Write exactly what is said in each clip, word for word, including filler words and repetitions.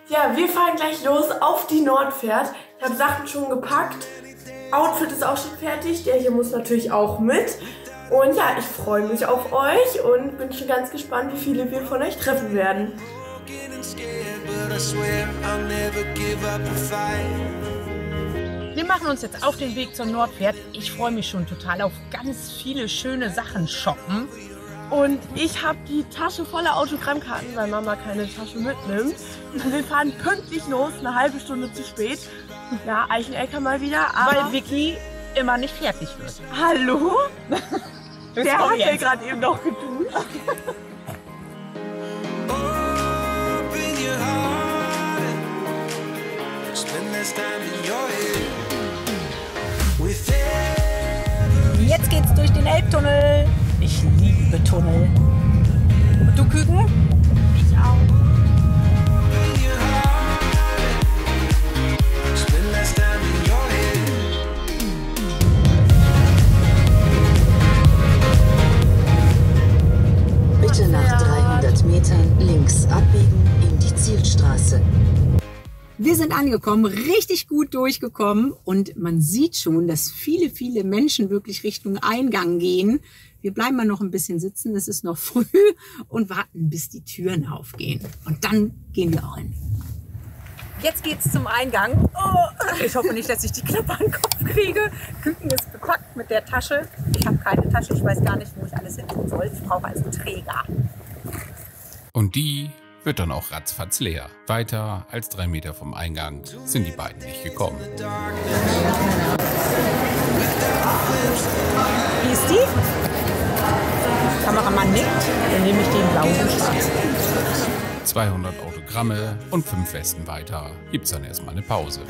Ja, wir fahren gleich los auf die Nordpferd. Ich habe Sachen schon gepackt. Outfit ist auch schon fertig. Der hier muss natürlich auch mit. Und ja, ich freue mich auf euch und bin schon ganz gespannt, wie viele wir von euch treffen werden. Wir machen uns jetzt auf den Weg zur Nordpferd. Ich freue mich schon total auf ganz viele schöne Sachen shoppen. Und ich habe die Tasche voller Autogrammkarten, weil Mama keine Tasche mitnimmt. Wir fahren pünktlich los, eine halbe Stunde zu spät. Ja, Eichenecker mal wieder, aber... Weil Vicky immer nicht fertig wird. Hallo? Der hat ja jetzt. gerade eben noch geduscht. Jetzt geht's durch den Elbtunnel. Ich liebe Tunnel. Und du, Küken? Ich auch. Bitte nach dreihundert Metern links abbiegen in die Zielstraße. Wir sind angekommen, richtig gut durchgekommen und man sieht schon, dass viele, viele Menschen wirklich Richtung Eingang gehen. Wir bleiben mal noch ein bisschen sitzen, es ist noch früh und warten, bis die Türen aufgehen. Und dann gehen wir auch hin. Jetzt geht's zum Eingang. Oh, ich hoffe nicht, dass ich die Klappe an den Kopf kriege. Küken ist bepackt mit der Tasche. Ich habe keine Tasche, ich weiß gar nicht, wo ich alles hin tun soll. Ich brauche also einen Träger. Und die wird dann auch ratzfatz leer. Weiter als drei Meter vom Eingang sind die beiden nicht gekommen. Wie ist die? Kameramann nickt, dann nehme ich den blauen Schwarz. zweihundert Autogramme und fünf Westen weiter gibt's dann erstmal eine Pause.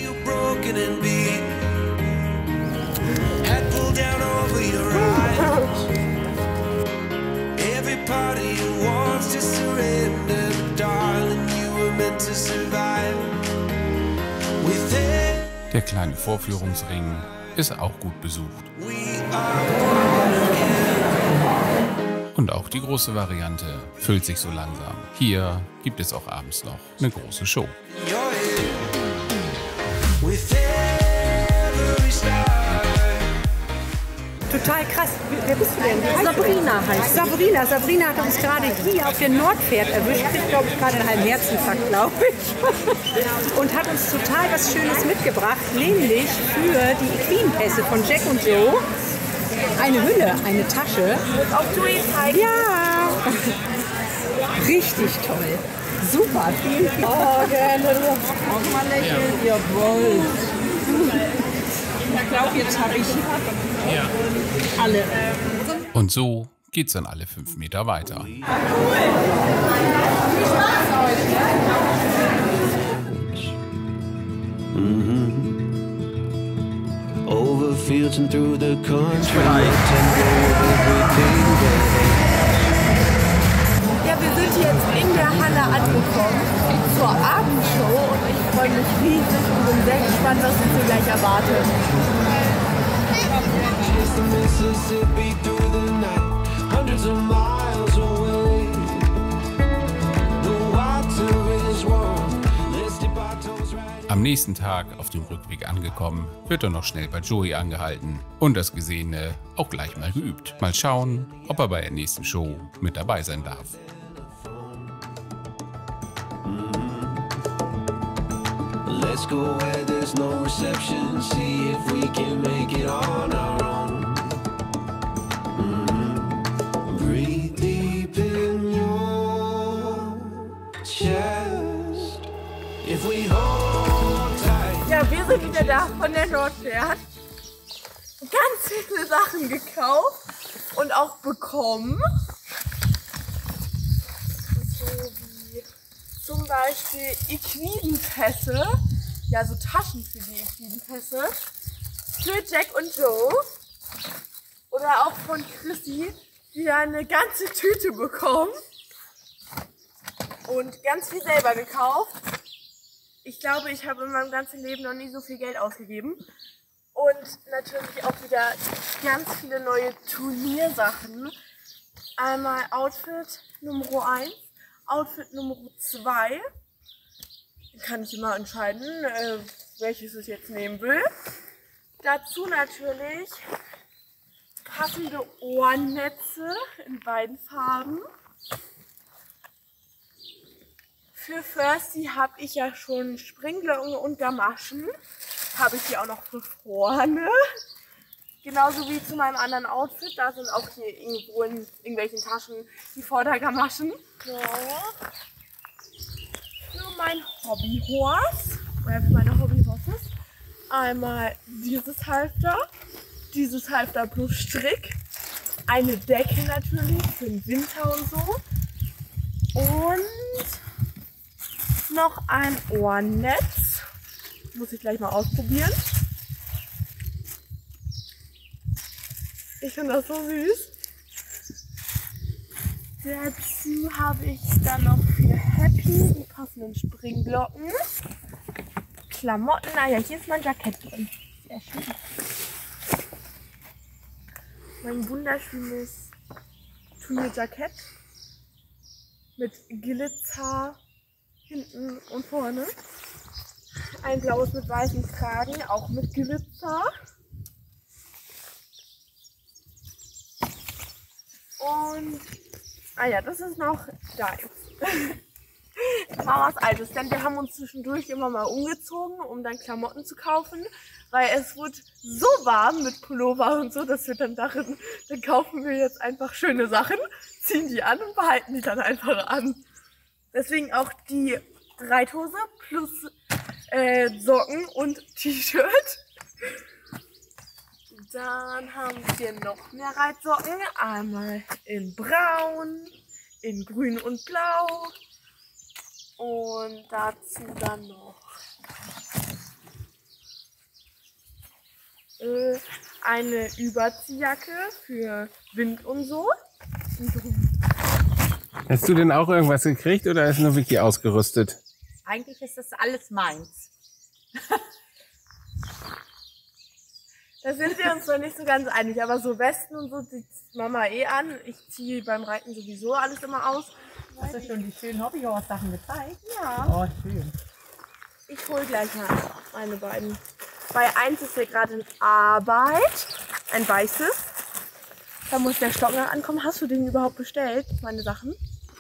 Der kleine Vorführungsring ist auch gut besucht. Und auch die große Variante füllt sich so langsam. Hier gibt es auch abends noch eine große Show. Total krass. Wer bist du denn? Sabrina heißt Sabrina. Sabrina hat uns gerade hier auf der Nordpferd erwischt. Ich glaube, gerade einen halben Herzinfarkt, glaube ich. Und hat uns total was Schönes mitgebracht, nämlich für die Equine-Pässe von Jack und Joe. Eine Hülle, eine Tasche. Und auch Joey zeigen. Ja! Richtig toll. Super, vielen, vielen Dank. Oh, gerne. Auch mal lächeln. Jawohl. Ich glaube, jetzt habe ich alle. Und so geht's dann alle fünf Meter weiter. Over fields and through the country. Ja, wir sind jetzt in der Halle angekommen zur Abendshow und ich freue mich riesig und bin sehr gespannt, was uns hier gleich erwartet. Am nächsten Tag auf dem Rückweg angekommen, wird er noch schnell bei Joey angehalten und das Gesehene auch gleich mal geübt. Mal schauen, ob er bei der nächsten Show mit dabei sein darf. Let's go where there's no reception, see if we can make it on our own. Mm-hmm. Breathe deep in your chest. If we hold tight. Ja, wir sind wieder da von der Nordpferd. Ganz viele Sachen gekauft und auch bekommen. So wie zum Beispiel Equidenpässe. Ja, so Taschen für die Equidenpässe. Für Jack und Joe. Oder auch von Chrissy, die da eine ganze Tüte bekommen. Und ganz viel selber gekauft. Ich glaube, ich habe in meinem ganzen Leben noch nie so viel Geld ausgegeben. Und natürlich auch wieder ganz viele neue Turniersachen. Einmal Outfit Nummer eins, Outfit Nummer zwei. kann ich immer entscheiden, äh, welches ich jetzt nehmen will. Dazu natürlich passende Ohrennetze in beiden Farben. Für Firsty habe ich ja schon Springglocken und Gamaschen. Habe ich hier auch noch für vorne. Genauso wie zu meinem anderen Outfit. Da sind auch hier irgendwo in irgendwelchen Taschen die Vordergamaschen. So. Für mein Hobbyhorse, oder für meine Hobbyhorses, einmal dieses Halfter, dieses Halfter plus Strick, eine Decke natürlich für den Winter und so und noch ein Ohrennetz. Muss ich gleich mal ausprobieren. Ich finde das so süß. Dazu habe ich dann noch für Happy die passenden Springglocken. Klamotten. Ah ja, hier ist mein Jackett drin. Sehr schön. Mein wunderschönes Turnierjackett mit Glitzer hinten und vorne. Ein blaues mit weißen Kragen, auch mit Glitzer. Und, ah ja, das ist noch deins. Mamas altes, denn wir haben uns zwischendurch immer mal umgezogen, um dann Klamotten zu kaufen, weil es wurde so warm mit Pullover und so, dass wir dann dachten, dann kaufen wir jetzt einfach schöne Sachen, ziehen die an und behalten die dann einfach an. Deswegen auch die Reithose plus äh, Socken und T-Shirt. Dann haben wir noch mehr Reitsocken, einmal in braun, in grün und blau und dazu dann noch äh, eine Überziehjacke für Wind und so. Hast du denn auch irgendwas gekriegt oder ist nur Vicky ausgerüstet? Eigentlich ist das alles meins. Da sind wir uns noch nicht so ganz einig, aber so Westen und so zieht Mama eh an. Ich ziehe beim Reiten sowieso alles immer aus. Hast du schon die schönen Hobbyhorse-Sachen gezeigt? Ja. Oh, schön. Ich hole gleich mal meine beiden. Bei eins ist hier gerade in Arbeit, ein weißes. Da muss der Stock noch ankommen. Hast du den überhaupt bestellt, meine Sachen?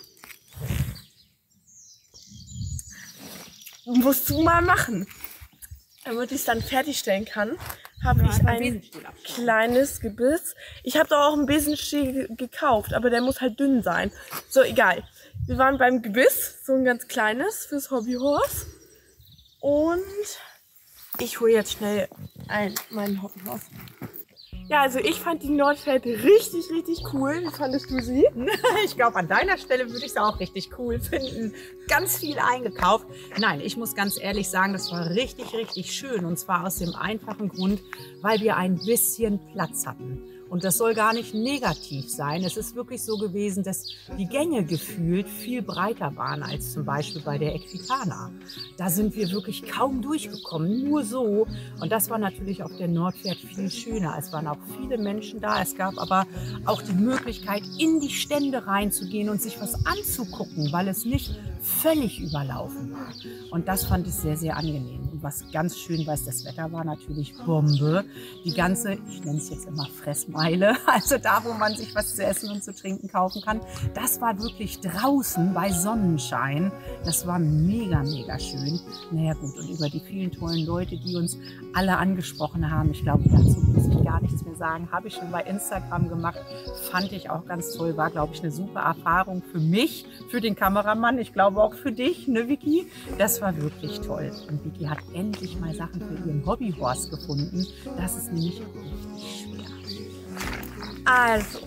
Musst du mal machen. Damit ich es dann fertigstellen kann, habe Ja, ich ein kleines Gebiss. Ich habe doch auch einen Besenstiel gekauft, aber der muss halt dünn sein. So, egal. Wir waren beim Gebiss, so ein ganz kleines fürs Hobbyhorse. Und ich hole jetzt schnell ein, meinen Hobbyhorse. Ja, also ich fand die Nordfeld richtig, richtig cool. Wie fandest du sie? Ich glaube, an deiner Stelle würde ich es auch richtig cool finden. Ganz viel eingekauft. Nein, ich muss ganz ehrlich sagen, das war richtig, richtig schön. Und zwar aus dem einfachen Grund, weil wir ein bisschen Platz hatten. Und das soll gar nicht negativ sein. Es ist wirklich so gewesen, dass die Gänge gefühlt viel breiter waren als zum Beispiel bei der Equitana. Da sind wir wirklich kaum durchgekommen, nur so. Und das war natürlich auf der Nordpferd viel schöner. Es waren auch viele Menschen da. Es gab aber auch die Möglichkeit, in die Stände reinzugehen und sich was anzugucken, weil es nicht völlig überlaufen war. Und das fand ich sehr, sehr angenehm. Und was ganz schön war, das Wetter war natürlich Bombe. Die ganze, ich nenne es jetzt immer Fressmeile, also da, wo man sich was zu essen und zu trinken kaufen kann, das war wirklich draußen bei Sonnenschein. Das war mega, mega schön. Naja gut, und über die vielen tollen Leute, die uns alle angesprochen haben, ich glaube, dazu muss ich gar nichts mehr sagen, habe ich schon bei Instagram gemacht, fand ich auch ganz toll, war, glaube ich, eine super Erfahrung für mich, für den Kameramann, ich glaube auch für dich, ne Vicky? Das war wirklich toll. Und Vicky hat endlich mal Sachen für ihren Hobbyhorse gefunden. Das ist nämlich richtig schwer. Also,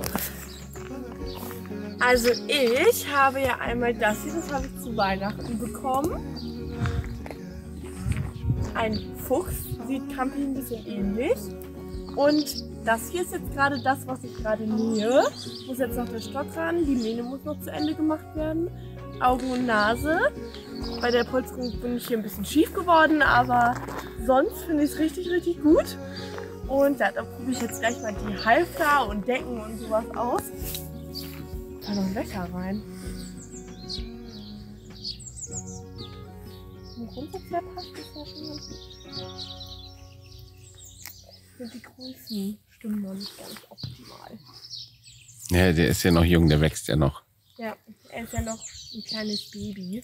also ich habe ja einmal das hier, das habe ich zu Weihnachten bekommen. Ein Fuchs, sieht Campi ein bisschen ähnlich. Und das hier ist jetzt gerade das, was ich gerade nähe. Muss jetzt noch der Stock ran, die Mähne muss noch zu Ende gemacht werden. Augen und Nase. Bei der Polsterung bin ich hier ein bisschen schief geworden, aber sonst finde ich es richtig, richtig gut. Und ja, da probiere ich jetzt gleich mal die Halfter und Decken und sowas aus. Da noch ein Wecker rein. vom Grundsatz her passt das ja schon ganz gut. Und die Größen stimmen noch nicht ganz optimal. Ja, der ist ja noch jung, der wächst ja noch. Ja, er ist ja noch ein kleines Baby.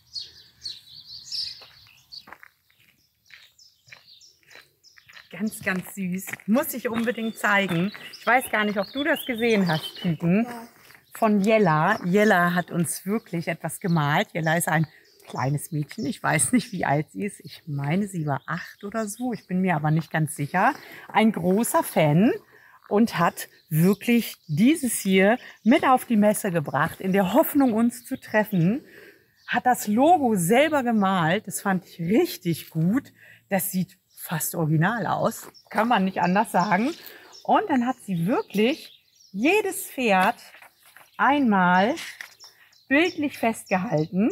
Ganz, ganz süß. Muss ich unbedingt zeigen. Ich weiß gar nicht, ob du das gesehen hast, Küken. Ja. Von Jella. Jella hat uns wirklich etwas gemalt. Jella ist ein kleines Mädchen. Ich weiß nicht, wie alt sie ist. Ich meine, sie war acht oder so. Ich bin mir aber nicht ganz sicher. Ein großer Fan und hat wirklich dieses hier mit auf die Messe gebracht, in der Hoffnung, uns zu treffen. Hat das Logo selber gemalt. Das fand ich richtig gut. Das sieht fast original aus. Kann man nicht anders sagen. Und dann hat sie wirklich jedes Pferd einmal bildlich festgehalten.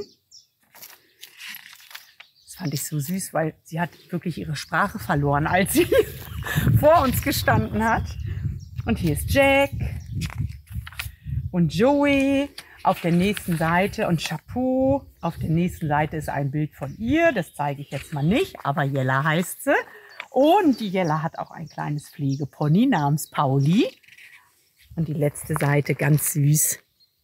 Das fand ich so süß, weil sie hat wirklich ihre Sprache verloren, als sie vor uns gestanden hat. Und hier ist Jack und Joey auf der nächsten Seite und Chapeau. Auf der nächsten Seite ist ein Bild von ihr. Das zeige ich jetzt mal nicht, aber Jella heißt sie. Und die Jella hat auch ein kleines Pflegepony namens Pauli. Und die letzte Seite ganz süß.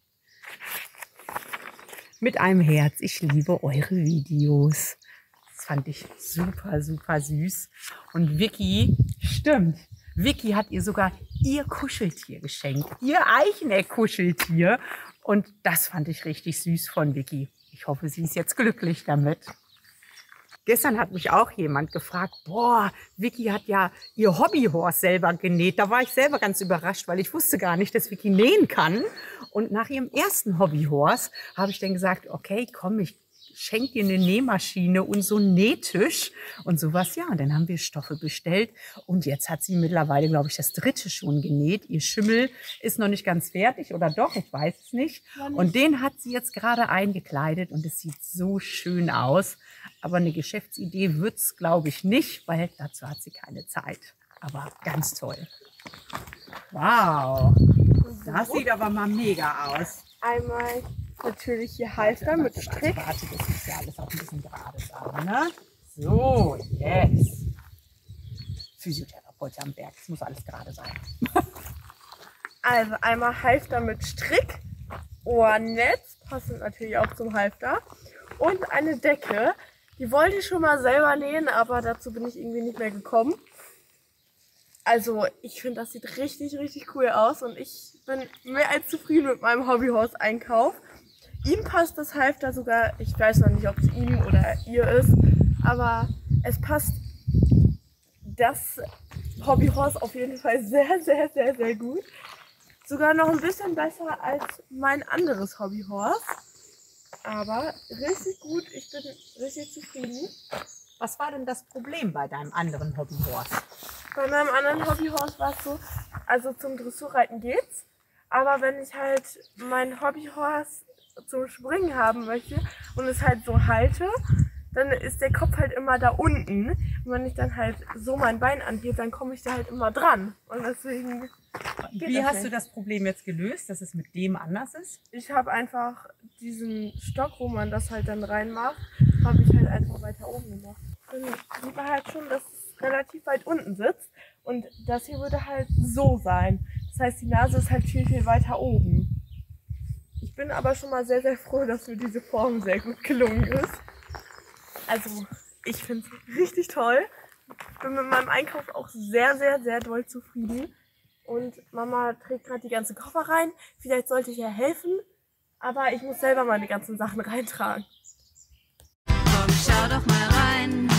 Mit einem Herz. Ich liebe eure Videos. Das fand ich super, super süß. Und Vicky, stimmt, Vicky hat ihr sogar ihr Kuscheltier geschenkt. Ihr Eicheneck-Kuscheltier. Und das fand ich richtig süß von Vicky. Ich hoffe, sie ist jetzt glücklich damit. Gestern hat mich auch jemand gefragt, boah, Vicky hat ja ihr Hobbyhorse selber genäht. Da war ich selber ganz überrascht, weil ich wusste gar nicht, dass Vicky nähen kann. Und nach ihrem ersten Hobbyhorse habe ich dann gesagt, okay, komm, ich schenke dir eine Nähmaschine und so einen Nähtisch und sowas. Ja, und dann haben wir Stoffe bestellt. Und jetzt hat sie mittlerweile, glaube ich, das dritte schon genäht. Ihr Schimmel ist noch nicht ganz fertig oder doch, ich weiß es nicht. Und den hat sie jetzt gerade eingekleidet und es sieht so schön aus. Aber eine Geschäftsidee wird es, glaube ich, nicht, weil dazu hat sie keine Zeit. Aber ganz toll. Wow, das sieht aber mal mega aus. Einmal natürlich hier Halfter mit Strick. Warte, das muss ja alles auch ein bisschen gerade sein, ne? So, jetzt. Physiotherapeut am Berg, das muss alles gerade sein. Also einmal Halfter mit Strick, Ohrnetz, passend natürlich auch zum Halfter, und eine Decke. Die wollte ich schon mal selber nähen, aber dazu bin ich irgendwie nicht mehr gekommen. Also ich finde, das sieht richtig, richtig cool aus und ich bin mehr als zufrieden mit meinem Hobbyhorse-Einkauf. Ihm passt das Halfter sogar, ich weiß noch nicht, ob es ihm oder ihr ist, aber es passt das Hobbyhorse auf jeden Fall sehr, sehr, sehr, sehr gut. Sogar noch ein bisschen besser als mein anderes Hobbyhorse. Aber richtig gut, ich bin richtig zufrieden. Was war denn das Problem bei deinem anderen Hobbyhorse? Bei meinem anderen Hobbyhorse war es so, also zum Dressurreiten geht's, aber wenn ich halt mein Hobbyhorse zum Springen haben möchte und es halt so halte, dann ist der Kopf halt immer da unten. Und wenn ich dann halt so mein Bein anhebe, dann komme ich da halt immer dran. Und deswegen Wie hast du das Problem jetzt gelöst, dass es mit dem anders ist? Ich habe einfach diesen Stock, wo man das halt dann reinmacht, habe ich halt einfach weiter oben gemacht. Dann sieht man halt schon, dass es relativ weit unten sitzt. Und das hier würde halt so sein. Das heißt, die Nase ist halt viel, viel weiter oben. Ich bin aber schon mal sehr, sehr froh, dass mir diese Form sehr gut gelungen ist. Also, ich finde es richtig toll. Ich bin mit meinem Einkauf auch sehr, sehr, sehr doll zufrieden. Und Mama trägt gerade die ganzen Koffer rein. Vielleicht sollte ich ihr helfen, aber ich muss selber meine ganzen Sachen reintragen. Komm, schau doch mal rein.